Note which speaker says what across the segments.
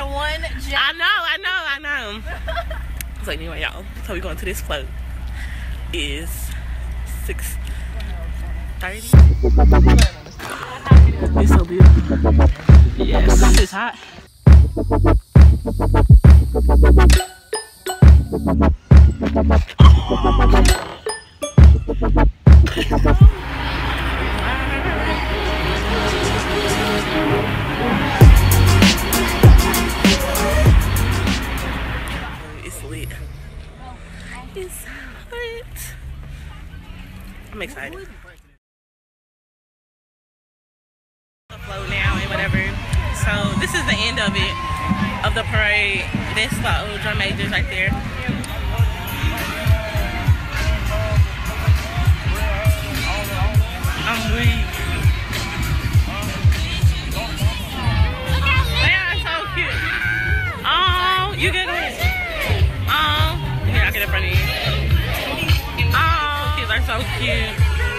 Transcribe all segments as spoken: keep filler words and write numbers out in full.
Speaker 1: One jet.
Speaker 2: I know, I know, I know. So anyway, y'all. So we going to this float. Is six thirty. It's so beautiful. Yes, it's hot. It's lit. It's lit. I'm excited. Float now and whatever. So this is the end of it, of the parade. This the old drum majors right there. I'm weak. They are so cute. Oh, you get it. Oh, here I'll get in front of you. Oh, kids are so cute.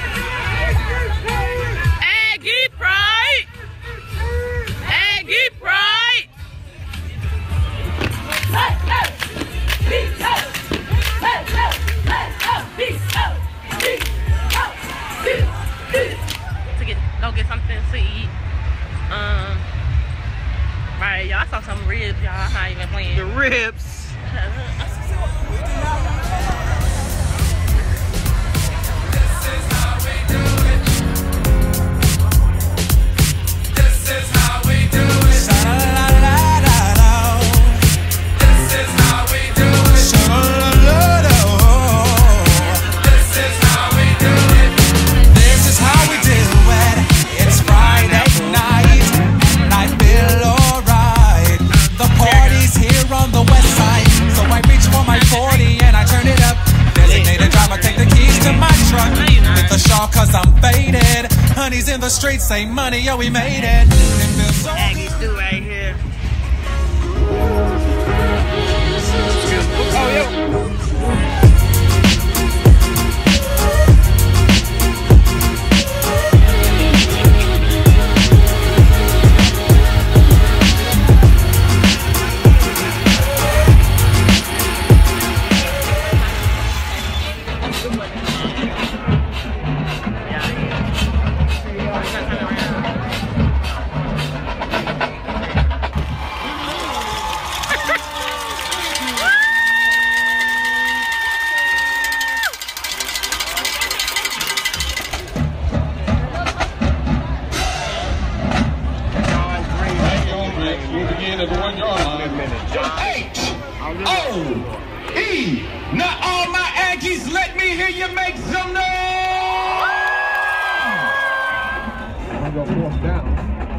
Speaker 2: Aggie pride. Aggie pride. To get, go get something to eat. Um, right, y'all. I saw some ribs, y'all. I'm not even playing.
Speaker 3: The ribs.
Speaker 4: Cause I'm faded. Honey's in the streets, say money, yo, we made it.
Speaker 2: Aggie stew right here.
Speaker 3: Oh, yo.
Speaker 5: H O E. Now all my Aggies, let me hear you make some noise. I'm gonna force down.